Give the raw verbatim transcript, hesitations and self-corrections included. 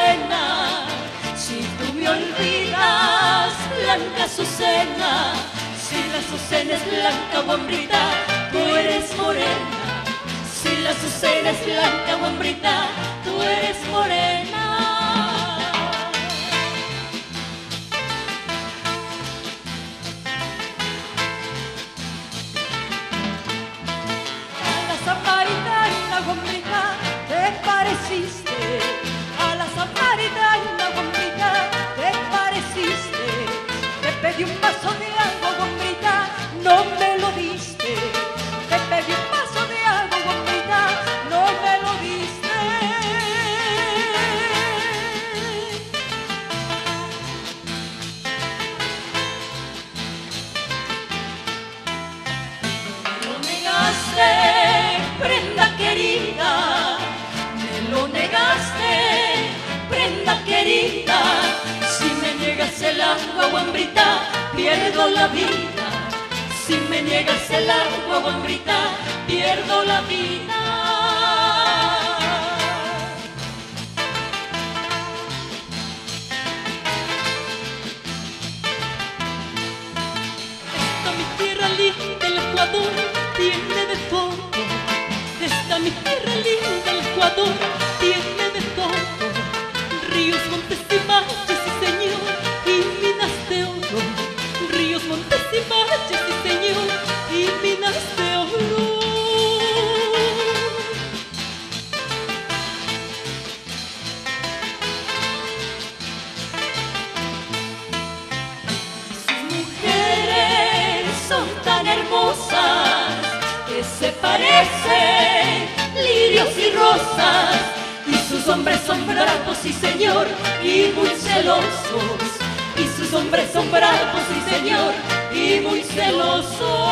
Azucena, si tú me olvidas, blanca Azucena, si la Azucena es blanca o hambrita, tú eres morena. Si la Azucena es blanca o hambrita, tú eres morena. A la samaritana o hambrita te pareciste, a la samaritana o hambrita te pareciste. Te pedí un vaso de agua o hambrita, no me lo diste. Te pedí un vaso de agua o hambrita, no me lo diste. Me lo negaste, prenda querida, me lo negaste, prenda querida. Si me niegas el agua o hambrita, pierdo la vida. Si me niegas el agua o hambrita, pierdo la vida. Esta mi tierra linda, el Ecuador, tiene de todo. Esta mi tierra linda, el Ecuador, tiene de todo. Ríos, montes y valles, sí señor, y minas de oro. Ríos, montes y valles, sí señor, y minas de oro. Sus mujeres son tan hermosas que se parecen lirios y rosas, y sus hombres son bravos, sí señor, y muy celosos. Y sus hombres son bravos, sí señor, y muy celosos.